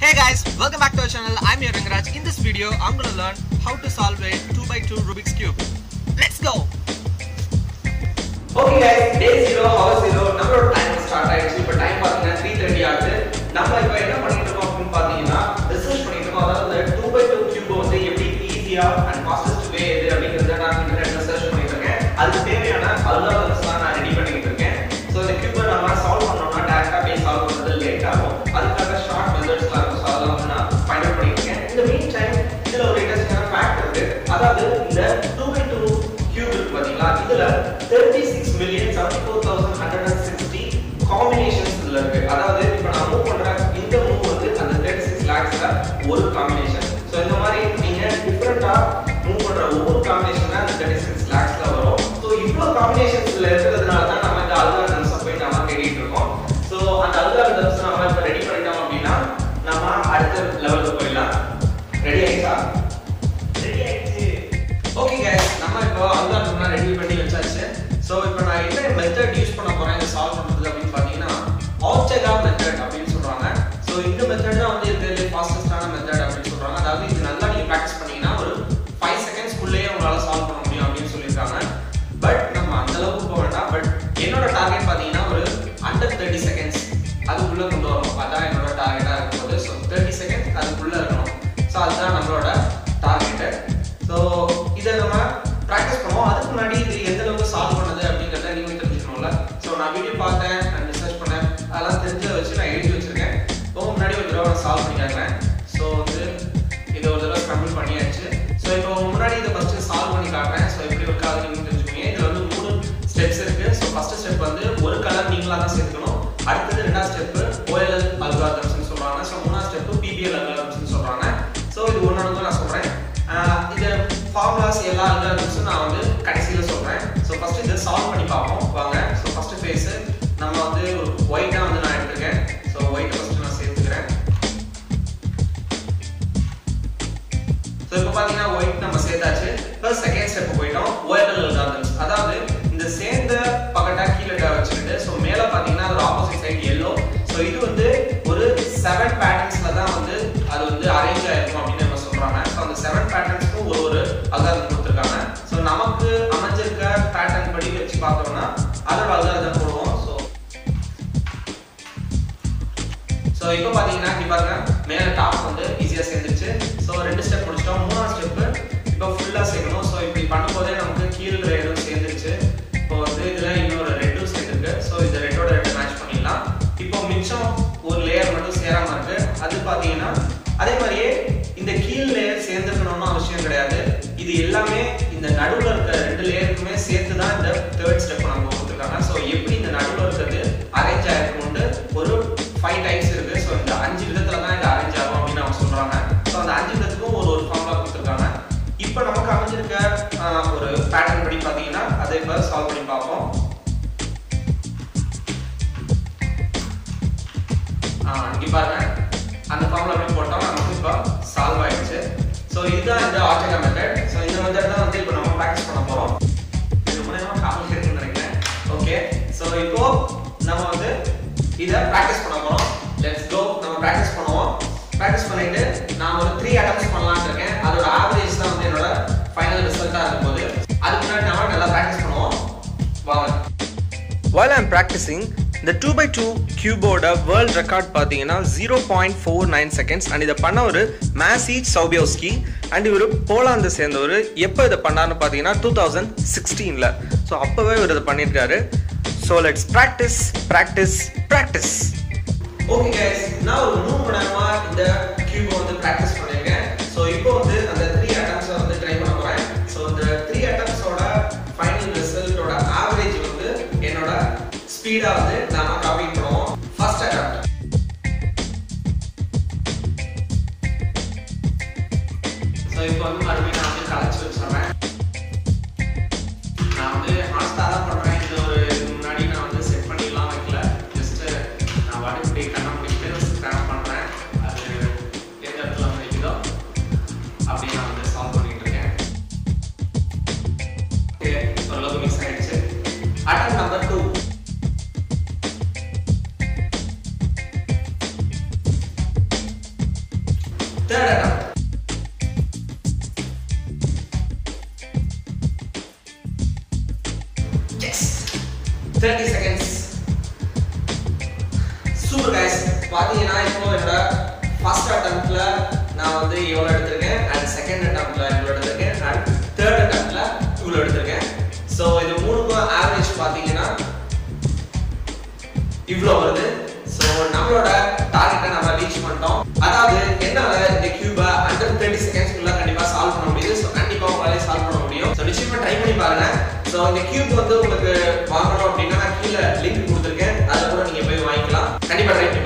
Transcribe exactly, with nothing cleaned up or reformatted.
Hey guys, welcome back to our channel. I'm your Rengaraj. In this video, I'm going to learn how to solve a two by two Rubik's Cube. Let's go! Okay guys, day zero, hour zero, number time start ஆயிடுச்சு. இப்போ time பாத்தீங்கன்னா three thirty ஆகுது. நம்ம இப்போ என்ன பண்ணிட்டு இருக்கோம் அப்படின்னு பாத்தீங்கன்னா ரிசர்ச் பண்ணிட்டு இருக்கோம். அதாவது two by two cube வந்து எப்படி ஈஸியா அண்ட் ஃபாஸ்டஸ்ட் வே எது அப்படிங்கறத நான் இன்டர்நெட்ல சர்ச் பண்ணிட்டு இருக்கேன். அதுக்கு தேவையான அல்காரிதம்ஸ் தான் நான் ரெடி பண்ணிட்டு இருக்கேன். சோ இந்த கியூபை நம்ம சால்வ் பண்ணனும்னா டைரக்டா போய் சால்வ் பண்றது லேட் ஆகும். அதுக்காக ஷார்ட் மெத்தட்ஸ்லாம் இருக்கும். சோ அதெல்லாம் நான் ஃபைண்ட் அவுட் பண்ணிருக்கேன். இந்த மீன் டைம் இதுல ஒரு இன்ட்ரஸ்டிங்கான ஃபேக்ட் இருக்கு. அதாவது இந்த two by two cube இருக்கு பாத்தீங்களா, இதுல thirty-six million seventy-four thousand one hundred sixty combinations இதுல இருக்கு. அதாவது இப்போ நான் மூவ் பண்ற இந்த மூவ் வந்து அந்த thirty-six lakhsல ஒரு காம்பினேஷன். சோ இந்த மாதிரி நீங்க டிஃபரண்டா மூவ் பண்ற ஒவ்வொரு காம்பினேஷனா அந்த thirty-six lakhsல வரும். சோ இவ்ளோ காம்பினேஷன்ஸ்ல இருக்கிறதுனால தான் நம்ம இந்த அல்காரிதம்ஸ் போய் நாம தேடிட்டு இருக்கோம். சோ அந்த அல்காரிதம்ஸ் நாம இப்ப ரெடி பண்ணிட்டோம் அப்படினா நாம அடுத்த லெவலுக்கு போயிடலாம். ரெடி ஆயிட்டா? ரெடி ஆயிடுச்சு. ஓகே गाइस, நம்ம இப்போ அல்காரிதம்லாம் ரெடி பண்ணி வச்சாச்சு. சோ இப்போ நான் என்ன மெத்தட் யூஸ் பண்ண போறேன் இத சால்வ் பண்றது அப்படினு பாத்தீங்கன்னா Ortega மெத்தட் அப்படினு சொல்றாங்க. சோ இந்த மெத்தட் தான் வந்து இருக்கிறதுல ஃபாஸ்டஸ்டான மெத்தட் அப்படினு சொல்றாங்க. அதாவது இது நல்லா நீங்க பிராக்டீஸ் பண்ணீங்கன்னா ஒரு five செகண்ட்ஸ் குள்ளேயே உங்களால சால்வ் பண்ண முடியும் அப்படினு சொல்லிருக்காங்க. பட் நம்ம அந்த அளவுக்கு போக வேண்டாம். பட் என்னோட டார்கெட் பாத்தீங்கன்னா ஒரு under thirty செகண்ட்ஸ் அதுக்குள்ள கொண்டு வரணும். அதான் என்னோட டார்கெட்டா இருக்கும்போது சோ thirty செகண்ட்ஸ் அதுக்குள்ள இருக்கணும். சோ அதுதான் நம்மளோட டார்கெட். சோ இத நம்ம பிராக்டீஸ் பண்ணுவோம். அதுக்கு முன்னாடி இது எந்த அளவுக்கு சால்வ் பண்ணது அப்படிங்கறத நீங்க தெரிஞ்சுக்கணும்ல. சோ நான் வீடியோ பார்த்தேன் and ரிசர்ச் பண்ணேன். அதெல்லாம் தெரிஞ்ச வச்சு நான் எழுதி வச்சிருக்கேன். இப்போ முன்னாடி ஒரு தடவை சால்வ் பண்ணி காட்டுறேன். சோ வந்து இத ஒரு தடவை கம்ப்ளீட் பண்ணியாச்சு. சோ இப்போ முன்னாடி இத ஃபர்ஸ்ட் சால்வ் பண்ணி காட்டுறேன். சோ எப்படி ஒர்க் ஆகுது நீங்க தெரிஞ்சுக்கணும். இதுல வந்து மூணு ஸ்டெப்ஸ் இருக்கு. சோ ஃபர்ஸ்ட் ஸ்டெப் வந்து ஒரு கலர் நீங்களா தான் சேர்க்கணும். அடுத்து ரெண்டாவது ஸ்டெப் O L L அல்காரிதம்ஸ்னு சொல்றாங்க. சோ மூணாவது ஸ்டெப் P B L அல்காரிதம்ஸ்னு சொல்றாங்க. சோ இது ஒவ்வொண்ணா நான் சொல்றேன். இந்த ஃபார்முலாஸ் எல்லா அல்காரிதம்ஸும் நான் வந்து கடைசில சொல்றேன். சோ ஃபர்ஸ்ட் இத சால்வ் பண்ணி பாப்போம் வாங்க. சோ ஃபர்ஸ்ட் ஃபேஸ் நம்ம வந்து ஒயிட்டா வந்து நான் எடுத்துக்கேன். சோ ஒயிட் ஃபர்ஸ்ட் நான் சேர்த்துக்கிறேன். சோ இப்போ பாத்தீங்கன்னா ஒயிட் நம்ம சேர்த்தாச்சு. ஃபர்ஸ்ட் செகண்ட் ஸ்டெப் போய்ட்டோம். O L L algorithms. அதாவது இந்த சேர்ந்த பக்கட்டா கீழ வச்சிட்டு சோ மேல பாத்தீங்கன்னா அது ஆப்போசிட் சைடு yellow. சோ இது வந்து ஒரு seven பேட்டர்ன்ஸ்ல தான் வந்து அது வந்து அரேஞ்ச் ஆயிருக்கும் அப்படினு நம்ம சொல்றாங்க. சோ அந்த seven பேட்டர்ன்ஸ்க்கு ஒரு ஒரு அல்காரிதம் கொடுத்திருக்காங்க. சோ நமக்கு அமைஞ்சிருக்க பேட்டர்ன் படி வெச்சு பார்த்தோம்னா அதோட அல்காரிதம் போடுவோம். சோ சோ இப்போ பாத்தீங்கன்னா இங்க பாருங்க மேல டாப் வந்து ஈஸியா சேர்ந்துச்சு. சோ ரெண்டு ஸ்டெப் முடிச்சிட்டோம். மூணாவது ஸ்டெப் இப்போ ஃபுல்லா சேர்க்கணும். சோ இப்படி பண்ணும்போதே நமக்கு கீழ ரெண்டும் சேர்ந்துச்சு. இப்போ வந்து இதுல இன்னொரு ரெட்டும் சேர்ந்திருக்கு. சோ இந்த ரெட்டோட ரெட் மேட்ச் பண்ணிடலாம். இப்போ மிச்சம் ஒரு லேயர் மட்டும் சேராம இருக்கு. அது பாத்தீங்கன்னா அதே மாதிரியே இந்த கீழ் லேயர் சேர்ந்துக்கணும்னு அவசியம் கிடையாது. இது எல்லாமே இந்த நடுவுல இருக்க ரெண்டு லேயருக்குமே சேர்த்து தான் இந்த தேர்ட் ஸ்டெப் நம்ம கொடுத்துருக்காங்க. சோ எப்படி இந்த நடுவுல இருக்கிறது அரேஞ்ச் ஆயிருக்கும்னு ஒரு five டைப்ஸ் இருக்கு. சோ இந்த அஞ்சு விதத்துல தான் இது அரேஞ்ச் ஆகும் அப்படின்னு அவங்க சொல்றாங்க. சோ அந்த அஞ்சு விதத்துக்கும் ஒரு ஒரு ஃபார்முலா கொடுத்துருக்காங்க. இப்போ நமக்கு அமைஞ்சிருக்க ஒரு பேட்டர்ன் படி பாத்தீங்கன்னா அதை இப்ப சால்வ் பண்ணி பார்ப்போம். இங்க பாருங்க அந்த ஃபார்முலா அப்படி போட்டோம். நமக்கு இப்போ சால்வ் ஆயிடுச்சு. சோ இதுதான் இந்த Ortega மெத்தட். சோ இந்த மெத்தட் தான் வந்து இப்போ நம்ம பிராக்டீஸ் பண்ண போறோம். இது மூலமா காமெடி இருக்குன்னு நினைக்கிறேன். ஓகே, சோ இப்போ நம்ம வந்து இத பிராக்டீஸ் பண்ண போறோம். Let's go. நம்ம பிராக்டீஸ் பண்ணுவோம். பிராக்டீஸ் பண்ணிட்டு நான் ஒரு three அட்டெம்ப்ட்ஸ் பண்ணலாம்னு இருக்கேன். அதோட ஆவரேஜ் தான் வந்து என்னோட ஃபைனல் ரிசல்ட்டா இருக்கும்போது அதுக்கு முன்னாடி நாம நல்லா பிராக்டீஸ் பண்ணுவோம் வாங்க. While I'm practicing, the two by two cube oda world record பாத்தீங்கன்னா zero point four nine seconds and இத பண்ண ஒரு Maciej Sobiewski and இவரு போலாந்து சேர்ந்தவர். எப்போ இத பண்ணாருன்னு பாத்தீங்கன்னா twenty sixteen ல. சோ அப்பவே இவர் இத பண்ணிருக்காரு. So let's practice practice practice. Okay guys, நான் ஒரு மூணு மணி நேரமா இந்த கியூபை வந்து பிராக்டிஸ் பண்ணிருக்கேன். சோ இப்போ வந்து அந்த three attempts வந்து ட்ரை பண்ண போறேன். சோ இந்த three attempts ஓட ஃபைனல் ரிசல்ட்டோட ஆவரேஜ் வந்து என்னோட ஸ்பீடா வந்து நாம காப்பி பண்ணுவோம். First attempt. சோ இப்போ வந்து மறுபடியும் நான் வந்து கலச்சு வச்சிரேன். நான் வந்து ஹாஸ்டா தான் பண்றேன். இந்த ஒரு முன்னாடி நான் வந்து செட் பண்ணிடலாம் வைக்கல. ஜஸ்ட் நான் வாடி இப்படி கண்ண முடிச்சு ஸ்கிராப் பண்றேன். அது எந்த இடத்துல வந்து இருக்குதோ அப்படி நான் வந்து சால்வ் பண்ணிட்டு இருக்கேன். ஓகே, ஓரளவுக்கு மிஸ் ஆயிடுச்சு. Attempt number two. third attempt. Yes. thirty seconds. Super guys. பாத்தீங்கன்னா இப்போ என்னோட first attemptல நான் வந்து இவ்வளவு எடுத்திருக்கேன் and second attemptல இவ்வளவு எடுத்திருக்கேன் and third attemptல இவ்வளவு எடுத்திருக்கேன். So இது மூணுக்கும் average பாத்தீங்கன்னா இவ்வளவு வருது. So நம்மளோட டார்கெட்டை நம்ம ரீச் பண்ணிட்டோம். அதாவது என்னால இந்த கியூபை under thirty seconds குள்ள கண்டிப்பா சால்வ் பண்ண முடியுது. So கண்டிப்பா உங்களால சால்வ் பண்ண முடியும். So நிச்சயமா ட்ரை பண்ணி பாருங்க. So இந்த கியூப் வந்து உங்களுக்கு வாங்கணும் அப்படின்னா கீழ லிங்க் கொடுத்திருக்கேன். அத கூட நீங்க போய் வாங்கிக்கலாம். கண்டிப்பா ட்ரை